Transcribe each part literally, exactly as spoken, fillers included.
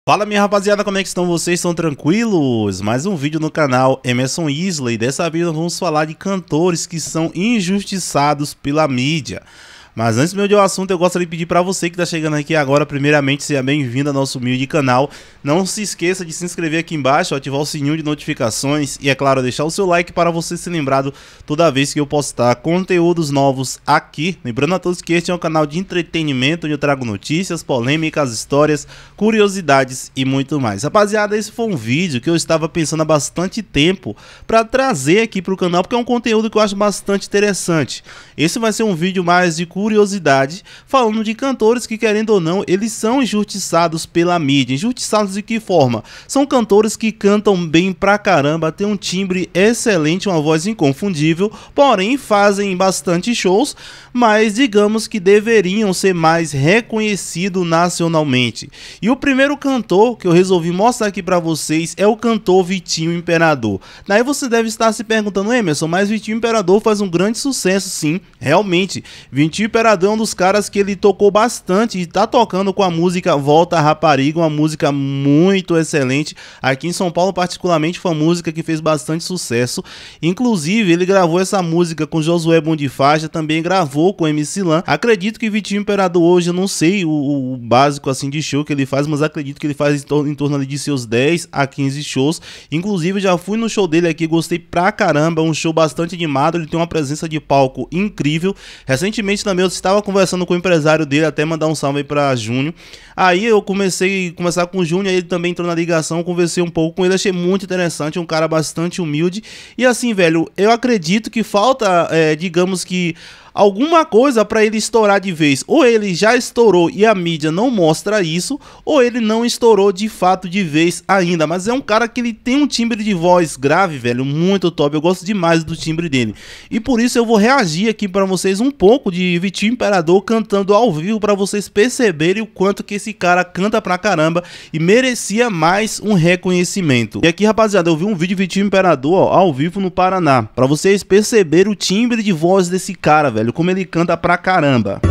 Fala minha rapaziada, como é que estão vocês? Estão tranquilos? Mais um vídeo no canal Emerson Isley. Dessa vez nós vamos falar de cantores que são injustiçados pela mídia. Mas antes mesmo de o assunto, eu gostaria de pedir para você que está chegando aqui agora, primeiramente, seja bem-vindo ao nosso humilde canal. Não se esqueça de se inscrever aqui embaixo, ativar o sininho de notificações e, é claro, deixar o seu like para você ser lembrado toda vez que eu postar conteúdos novos aqui. Lembrando a todos que este é um canal de entretenimento, onde eu trago notícias, polêmicas, histórias, curiosidades e muito mais. Rapaziada, esse foi um vídeo que eu estava pensando há bastante tempo para trazer aqui para o canal, porque é um conteúdo que eu acho bastante interessante. Esse vai ser um vídeo mais de curiosidade, falando de cantores que, querendo ou não, eles são injustiçados pela mídia. Injustiçados de que forma? São cantores que cantam bem pra caramba, têm um timbre excelente, uma voz inconfundível, porém fazem bastante shows, mas digamos que deveriam ser mais reconhecidos nacionalmente. E o primeiro cantor que eu resolvi mostrar aqui pra vocês é o cantor Vitinho Imperador. Daí você deve estar se perguntando: Emerson, mas Vitinho Imperador faz um grande sucesso. Sim, realmente, Vitinho Imperador é um dos caras que ele tocou bastante e tá tocando com a música Volta Rapariga, uma música muito excelente. Aqui em São Paulo, particularmente, foi uma música que fez bastante sucesso. Inclusive, ele gravou essa música com Josué Bonifácio, também gravou com M C Lan. Acredito que Vitinho Imperador hoje, eu não sei o, o básico assim de show que ele faz, mas acredito que ele faz em torno, em torno ali de seus dez a quinze shows. Inclusive, já fui no show dele aqui, gostei pra caramba, um show bastante animado, ele tem uma presença de palco incrível. Recentemente também eu estava conversando com o empresário dele, até mandar um salve aí pra Júnior. Aí eu comecei a conversar com o Júnior, ele também entrou na ligação, conversei um pouco com ele, achei muito interessante, um cara bastante humilde. E assim, velho, eu acredito que falta, é, digamos que, alguma coisa para ele estourar de vez. Ou ele já estourou e a mídia não mostra isso, ou ele não estourou de fato de vez ainda. Mas é um cara que ele tem um timbre de voz grave, velho, muito top. Eu gosto demais do timbre dele. E por isso eu vou reagir aqui para vocês um pouco de Vitinho Imperador cantando ao vivo, para vocês perceberem o quanto que esse cara canta pra caramba e merecia mais um reconhecimento. E aqui, rapaziada, eu vi um vídeo de Vitinho Imperador, ó, ao vivo no Paraná, para vocês perceberem o timbre de voz desse cara, velho. Como ele canta pra caramba.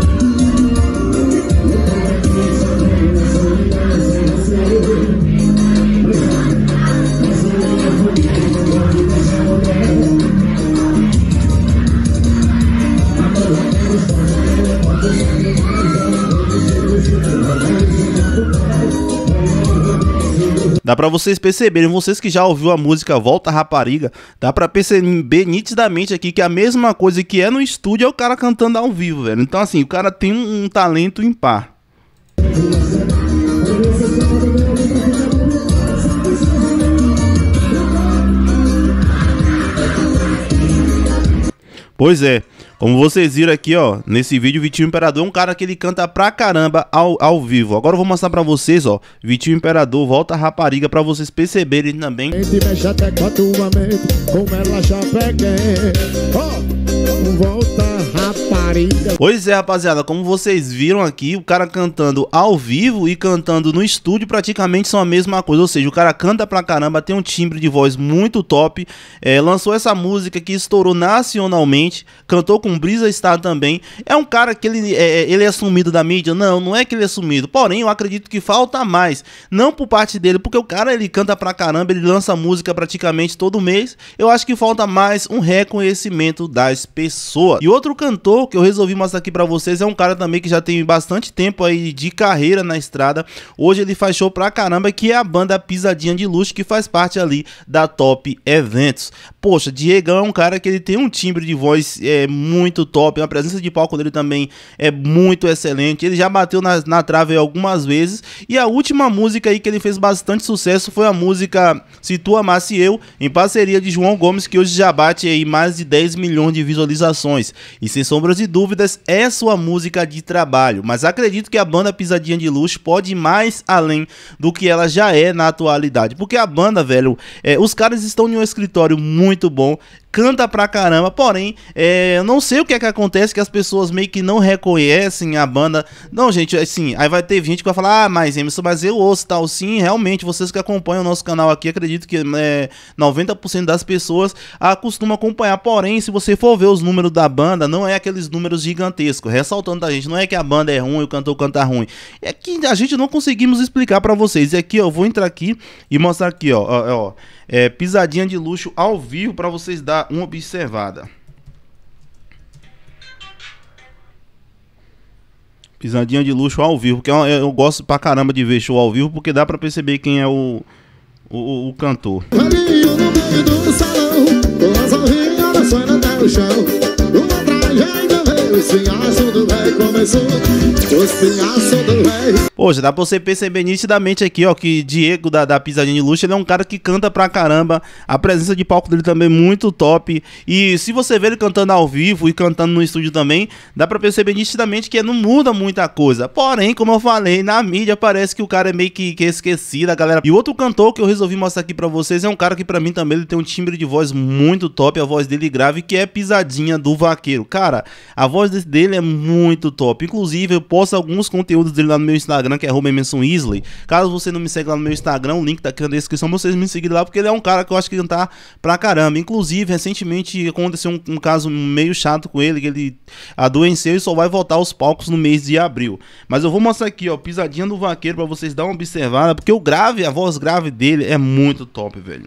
Dá pra vocês perceberem, vocês que já ouviu a música Volta Rapariga, dá pra perceber nitidamente aqui que a mesma coisa que é no estúdio é o cara cantando ao vivo, velho. Então assim, o cara tem um, um talento ímpar. Pois é, como vocês viram aqui, ó, nesse vídeo, Vitinho Imperador é um cara que ele canta pra caramba ao, ao vivo. Agora eu vou mostrar pra vocês, ó, Vitinho Imperador, Volta Rapariga, pra vocês perceberem também. Mexe até com a tua mente, como ela já peguei. Oh, volta rapariga. Pois é, rapaziada, como vocês viram aqui, o cara cantando ao vivo e cantando no estúdio praticamente são a mesma coisa. Ou seja, o cara canta pra caramba, tem um timbre de voz muito top, é, lançou essa música que estourou nacionalmente, cantou com Brisa Star também. É um cara que ele é, ele é sumido da mídia? Não, não é que ele é sumido, porém eu acredito que falta mais, não por parte dele, porque o cara ele canta pra caramba, ele lança música praticamente todo mês. Eu acho que falta mais um reconhecimento das pessoas. E outro cantor que eu resolvi mostrar aqui pra vocês é um cara também que já tem bastante tempo aí de carreira na estrada. Hoje ele faz show pra caramba, que é a banda Pisadinha de Luxo, que faz parte ali da Top Eventos. Poxa, Diegão é um cara que ele tem um timbre de voz é, muito top, a presença de palco dele também é muito excelente. Ele já bateu na, na trave algumas vezes, e a última música aí que ele fez bastante sucesso foi a música Se Tu Amasse Eu, em parceria de João Gomes, que hoje já bate aí mais de dez milhões de visualizações, e sem sombras de dúvidas é sua música de trabalho. Mas acredito que a banda Pisadinha de Luxo pode ir mais além do que ela já é na atualidade, porque a banda, velho, é, os caras estão em um escritório muito bom, canta pra caramba, porém, é, eu não sei o que é que acontece, que as pessoas meio que não reconhecem a banda. Não, gente, assim, aí vai ter gente que vai falar, ah, mas Emerson, mas eu ouço tal. Sim, realmente, vocês que acompanham o nosso canal aqui, acredito que é, noventa por cento das pessoas acostumam acompanhar, porém, se você for ver os números da banda, não é aqueles números gigantescos, ressaltando da gente, não é que a banda é ruim, o cantor canta ruim, é que a gente não conseguimos explicar pra vocês. E aqui, ó, eu vou entrar aqui e mostrar aqui, ó, ó, ó é, Pisadinha de Luxo ao vivo pra vocês dar uma observada. Pisadinha de Luxo ao vivo, porque eu, eu gosto pra caramba de ver show ao vivo, porque dá pra perceber quem é o, o, o cantor. Velhinho no meio do salão, com as orrinhas suando até o chão. Uma tragédia veio, os pinhaços do velho começou. Os pinhaços do velho. Poxa, dá pra você perceber nitidamente aqui, ó, que Diego da, da Pisadinha de Luxo, ele é um cara que canta pra caramba. A presença de palco dele também é muito top. E se você ver ele cantando ao vivo e cantando no estúdio também, dá pra perceber nitidamente que não muda muita coisa. Porém, como eu falei, na mídia parece que o cara é meio que, que esquecido, a galera. E outro cantor que eu resolvi mostrar aqui pra vocês é um cara que pra mim também ele tem um timbre de voz muito top, a voz dele grave, que é Pisadinha do Vaqueiro. Cara, a voz dele é muito top. Inclusive, eu posto alguns conteúdos dele lá no meu Instagram, que é arroba Emerson Isley. Caso você não me segue lá no meu Instagram, o link tá aqui na descrição, vocês me seguirem lá, porque ele é um cara que eu acho que canta pra caramba. Inclusive, recentemente aconteceu um, um caso meio chato com ele, que ele adoeceu e só vai voltar aos palcos no mês de abril. Mas eu vou mostrar aqui, ó, Pisadinha do Vaqueiro, pra vocês darem uma observada, porque o grave, a voz grave dele é muito top, velho.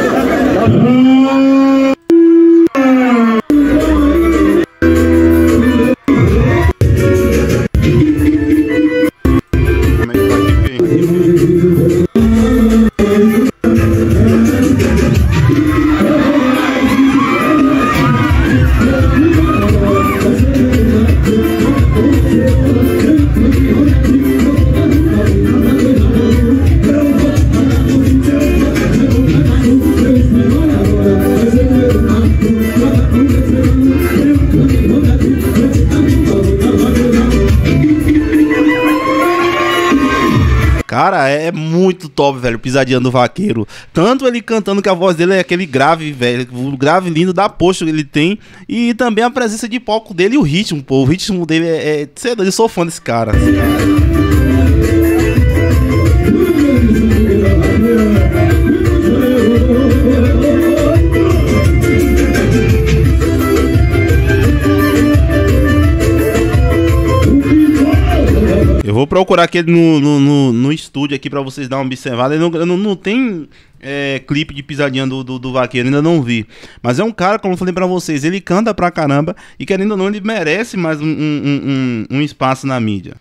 Cara, é muito top, velho, Pisadinha do Vaqueiro. Tanto ele cantando que a voz dele é aquele grave, velho, o grave lindo da poxa que ele tem. E também a presença de palco dele e o ritmo, pô. O ritmo dele é... é sei lá, eu sou fã desse cara. Esse cara. Eu vou procurar aqui no, no, no, no estúdio aqui pra vocês darem uma observada. Não, não, não tem é, clipe de Pisadinha do, do, do Vaqueiro, ainda não vi. Mas é um cara, como eu falei pra vocês, ele canta pra caramba. E querendo ou não, ele merece mais um, um, um, um espaço na mídia.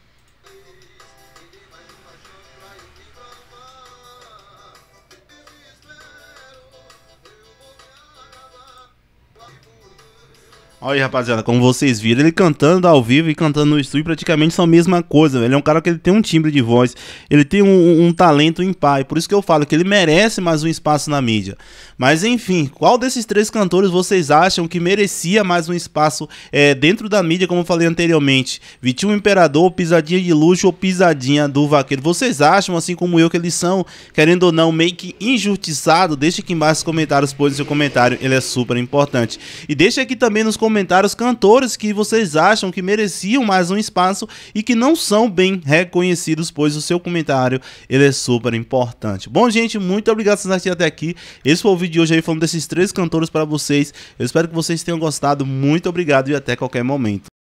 Olha aí, rapaziada, como vocês viram, ele cantando ao vivo e cantando no estúdio praticamente são a mesma coisa. Ele é um cara que ele tem um timbre de voz, ele tem um, um talento ímpar, por isso que eu falo que ele merece mais um espaço na mídia. Mas enfim, qual desses três cantores vocês acham que merecia mais um espaço é, dentro da mídia, como eu falei anteriormente? Vitinho Imperador, Pisadinha de Luxo ou Pisadinha do Vaqueiro? Vocês acham, assim como eu, que eles são, querendo ou não, meio que injustiçados? Deixa aqui embaixo nos comentários, pois o seu comentário ele é super importante. E deixa aqui também nos comentários comentários cantores que vocês acham que mereciam mais um espaço e que não são bem reconhecidos, pois o seu comentário ele é super importante. Bom, gente, muito obrigado por assistir até aqui. Esse foi o vídeo de hoje aí falando desses três cantores para vocês. Eu espero que vocês tenham gostado. Muito obrigado e até qualquer momento.